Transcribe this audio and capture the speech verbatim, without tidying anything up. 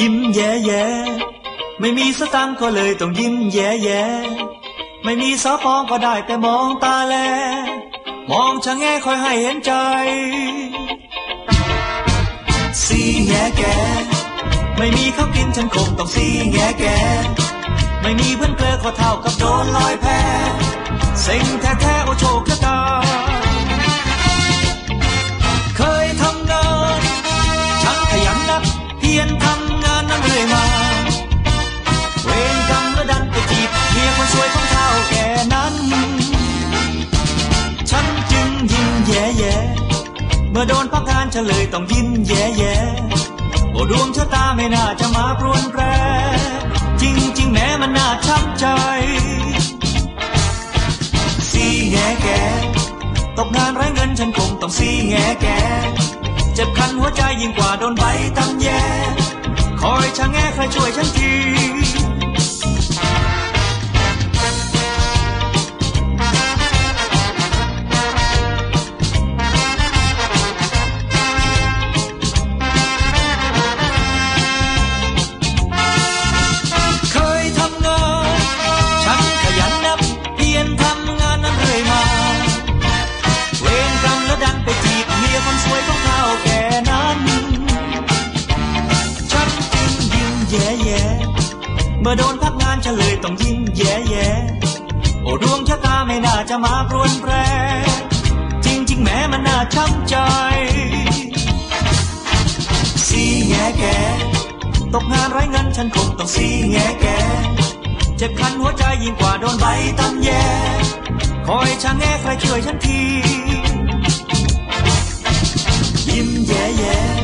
ยิ้มแย่แย่ไม่มีสตังค์ก็เลยต้องยิ้มแย่แย่ไม่มีสปองก็ได้แต่มองตาแลมองชะแง่คอยให้เห็นใจสีแง่แกไม่มีข้าวกินฉันคงต้องสีแง่แกไม่มีเพื่อนเกลือก็เท่ากับโดนลอยแพเซ็งแท้ๆโอโชคชะตาเคยทำงานฉันขยันนักเพียรทำงานนั้นเรื่อยมาเวรกรรมและดันไปจีบเมียคนสวยของเท่าแก่นั้นฉันจึงยิ้มแย่ๆเมื่อโดนพักงานฉันเลยต้องยิ้มแย่ๆโอ้ดวงชะตาไม่น่าจะมาปรวนแปรจริงๆแม้มันน่าช้ำใจสีแง่แกตกงานไร้เงินฉันคงต้องสีแง่แกเจ็บคันหัวใจยิ่งกว่าโดนใบตำแยคอยชะแง่ใครช่วยฉันทีเมื่อโดนพักงานฉันเลยต้องยิ้มแย่ๆโอ้ดวงชะตาไม่น่าจะมาปรวนแปรจริงๆแม้มันน่าช้ำใจสีแง่แกตกงานไร้เงินฉันคงต้องสีแง่แกเจ็บคันหัวใจยิ่งกว่าโดนใบตำแยคอยชะแง่ใครช่วยฉันทียิ้มแย่ๆ